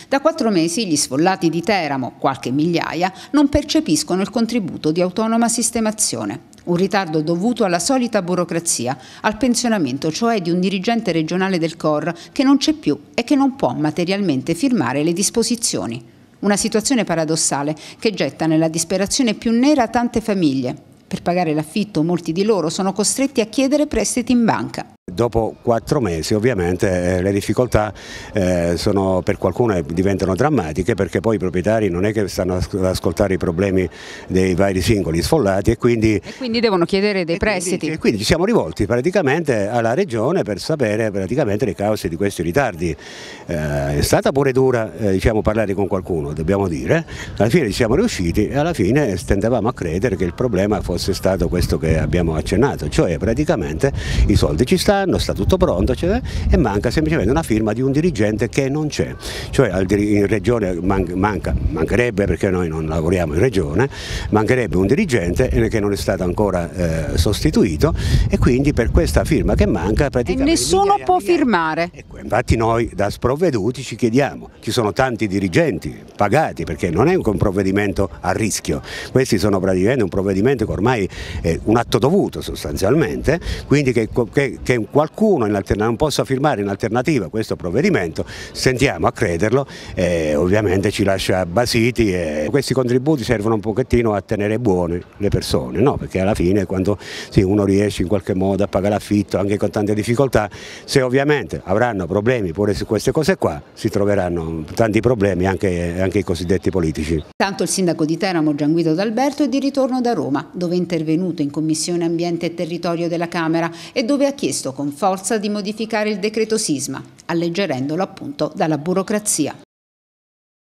Da 4 mesi gli sfollati di Teramo, qualche migliaia, non percepiscono il contributo di autonoma sistemazione. Un ritardo dovuto alla solita burocrazia, al pensionamento cioè di un dirigente regionale del COR che non c'è più e che non può materialmente firmare le disposizioni. Una situazione paradossale che getta nella disperazione più nera tante famiglie. Per pagare l'affitto molti di loro sono costretti a chiedere prestiti in banca. Dopo 4 mesi ovviamente le difficoltà sono, per qualcuno diventano drammatiche, perché poi i proprietari non è che stanno ad ascoltare i problemi dei vari singoli sfollati e quindi devono chiedere dei prestiti. E quindi ci siamo rivolti praticamente alla Regione per sapere praticamente le cause di questi ritardi. È stata pure dura diciamo, parlare con qualcuno, dobbiamo dire, alla fine ci siamo riusciti e alla fine tendevamo a credere che il problema fosse stato questo che abbiamo accennato, cioè praticamente i soldi ci stanno, sta tutto pronto, cioè, e manca semplicemente una firma di un dirigente che non c'è, cioè in regione mancherebbe, perché noi non lavoriamo in regione, mancherebbe un dirigente che non è stato ancora sostituito e quindi per questa firma che manca praticamente nessuno può firmare. Infatti noi da sprovveduti ci chiediamo, ci sono tanti dirigenti pagati, perché non è un provvedimento a rischio, questi sono praticamente un provvedimento che ormai è un atto dovuto sostanzialmente, quindi che qualcuno non possa firmare in alternativa questo provvedimento, sentiamo a crederlo, ovviamente ci lascia basiti e questi contributi servono un pochettino a tenere buone le persone, no? Perché alla fine quando uno riesce in qualche modo a pagare l'affitto anche con tante difficoltà, se ovviamente avranno problemi pure su queste cose qua, si troveranno tanti problemi anche i cosiddetti politici. Tanto il sindaco di Teramo Gian Guido D'Alberto è di ritorno da Roma, dove è intervenuto in Commissione Ambiente e Territorio della Camera e dove ha chiesto con forza di modificare il decreto sisma, alleggerendolo appunto dalla burocrazia.